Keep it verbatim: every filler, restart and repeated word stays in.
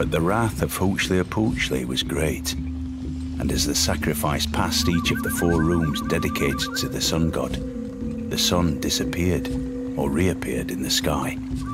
But the wrath of Huitzilopochtli was great, and as the sacrifice passed each of the four rooms dedicated to the sun god, the sun disappeared or reappeared in the sky.